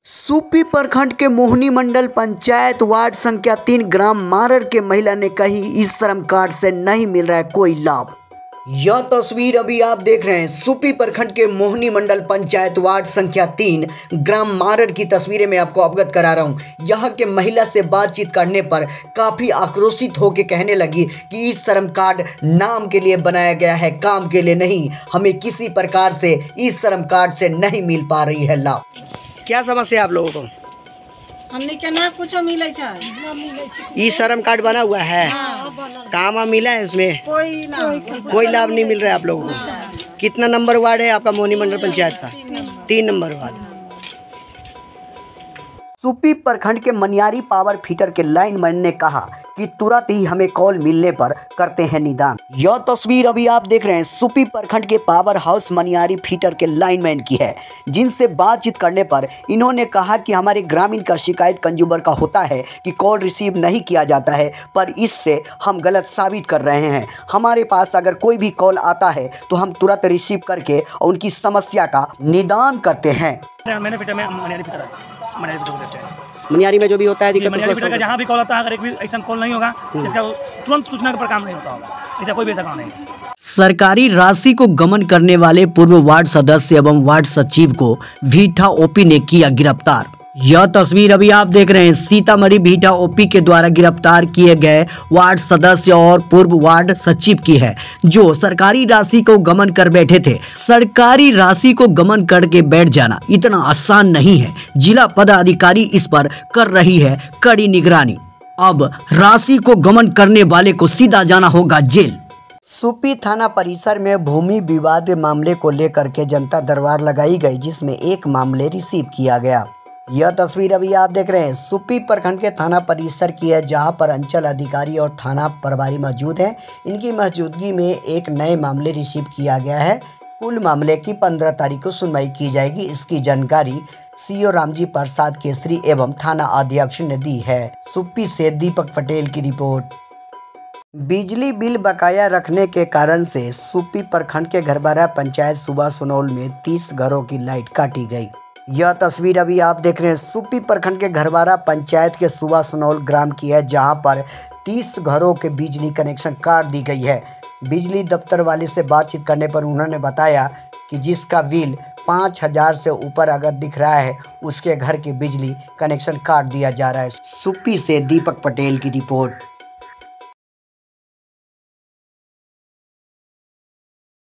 सूपी प्रखंड के मोहनी मंडल पंचायत वार्ड संख्या 3 ग्राम मारर के महिला ने कही इस श्रम कार्ड से नहीं मिल रहा है कोई लाभ। यह तस्वीर अभी आप देख रहे हैं सूपी प्रखंड के मोहनी मंडल पंचायत वार्ड संख्या 3 ग्राम मारर की तस्वीरें मैं आपको अवगत करा रहा हूं। यहां के महिला से बातचीत करने पर काफ़ी आक्रोशित होकर कहने लगी कि इस श्रम कार्ड नाम के लिए बनाया गया है, काम के लिए नहीं। हमें किसी प्रकार से इस श्रम कार्ड से नहीं मिल पा रही है लाभ। क्या समस्या है आप लोगों को? हमने क्या ना कुछ मिले ई श्रम कार्ड बना हुआ है, काम मिला है इसमें? कोई लाभ नहीं मिल रहा है आप लोगों को। कितना नंबर वार्ड है आपका मोहनी मंडल पंचायत का? 3 नंबर वार्ड। सूपी प्रखंड के मनियारी पावर फीटर के लाइनमैन ने कहा कि तुरंत ही हमें कॉल मिलने पर करते हैं निदान। यह तस्वीर अभी आप देख रहे हैं सूपी प्रखंड के पावर हाउस मनियारी फीटर के लाइनमैन की है, जिनसे बातचीत करने पर इन्होंने कहा कि हमारे ग्रामीण का शिकायत कंज्यूमर का होता है कि कॉल रिसीव नहीं किया जाता है, पर इससे हम गलत साबित कर रहे हैं। हमारे पास अगर कोई भी कॉल आता है तो हम तुरंत रिसीव करके उनकी समस्या का निदान करते हैं। मनियारी में जो भी होता है का जहाँ भी कॉल आता है, अगर एक भी ऐसा कॉल नहीं होगा इसका तुरंत सूचना पर काम नहीं होता होगा, ऐसा कोई भी ऐसा काम नहीं। सरकारी राशि को गमन करने वाले पूर्व वार्ड सदस्य एवं वार्ड सचिव को भीठा ओपी ने किया गिरफ्तार। यह तस्वीर अभी आप देख रहे हैं सीतामढ़ी भीठा ओपी के द्वारा गिरफ्तार किए गए वार्ड सदस्य और पूर्व वार्ड सचिव की है, जो सरकारी राशि को गमन कर बैठे थे। सरकारी राशि को गमन करके बैठ जाना इतना आसान नहीं है। जिला पदाधिकारी इस पर कर रही है कड़ी निगरानी। अब राशि को गमन करने वाले को सीधा जाना होगा जेल। सूपी थाना परिसर में भूमि विवाद मामले को लेकर के जनता दरबार लगाई गई, जिसमें एक मामले रिसीव किया गया। यह तस्वीर अभी आप देख रहे हैं सूपी प्रखंड के थाना परिसर की है, जहां पर अंचल अधिकारी और थाना प्रभारी मौजूद हैं। इनकी मौजूदगी में एक नए मामले रिसीव किया गया है। कुल मामले की 15 तारीख को सुनवाई की जाएगी। इसकी जानकारी सीओ रामजी प्रसाद केसरी एवं थाना अध्यक्ष ने दी है। सूपी से दीपक पटेल की रिपोर्ट। बिजली बिल बकाया रखने के कारण से सूपी प्रखंड के घरबारा पंचायत सुबह सुनौल में 30 घरों की लाइट काटी गई। यह तस्वीर अभी आप देख रहे हैं सूपी प्रखंड के घरबारा पंचायत के सुबह सुनौल ग्राम की है, जहां पर 30 घरों के बिजली कनेक्शन काट दी गई है। बिजली दफ्तर वाले से बातचीत करने पर उन्होंने बताया कि जिसका बिल 5000 से ऊपर अगर दिख रहा है उसके घर की बिजली कनेक्शन काट दिया जा रहा है। सूपी से दीपक पटेल की रिपोर्ट।